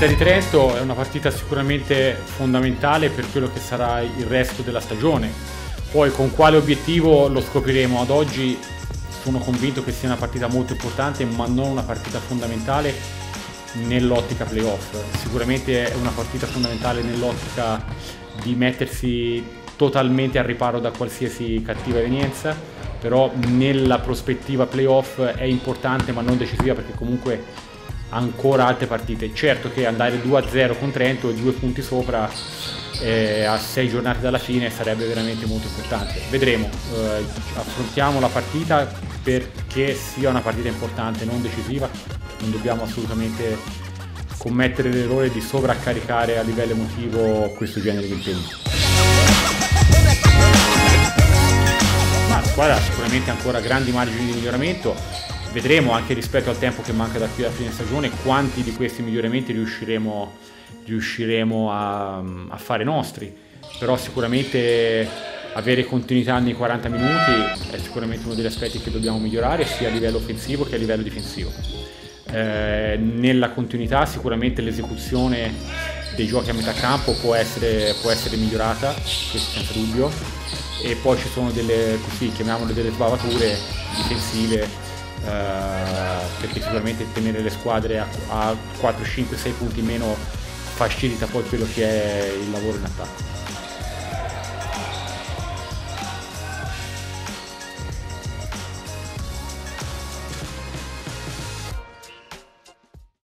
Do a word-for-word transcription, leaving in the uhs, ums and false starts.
partita di Trento è una partita sicuramente fondamentale per quello che sarà il resto della stagione. Poi con quale obiettivo lo scopriremo. Ad oggi sono convinto che sia una partita molto importante, ma non una partita fondamentale nell'ottica playoff. Sicuramente è una partita fondamentale nell'ottica di mettersi totalmente al riparo da qualsiasi cattiva evenienza, però nella prospettiva playoff è importante ma non decisiva, perché comunque ancora altre partite. Certo che andare due a zero con Trento e due punti sopra eh, a sei giornate dalla fine sarebbe veramente molto importante. Vedremo, eh, affrontiamo la partita perché sia una partita importante, non decisiva. Non dobbiamo assolutamente commettere l'errore di sovraccaricare a livello emotivo questo genere di impegni. Ma la squadra ha sicuramente ancora grandi margini di miglioramento. Vedremo anche rispetto al tempo che manca da qui alla fine stagione quanti di questi miglioramenti riusciremo, riusciremo a, a fare nostri. Però sicuramente avere continuità nei quaranta minuti è sicuramente uno degli aspetti che dobbiamo migliorare, sia a livello offensivo che a livello difensivo. Eh, nella continuità sicuramente l'esecuzione dei giochi a metà campo può essere, può essere migliorata, questo senza dubbio, e poi ci sono delle, così chiamiamole, delle sbavature difensive. Uh, perché sicuramente tenere le squadre a, a quattro, cinque, sei punti in meno facilita poi quello che è il lavoro in attacco.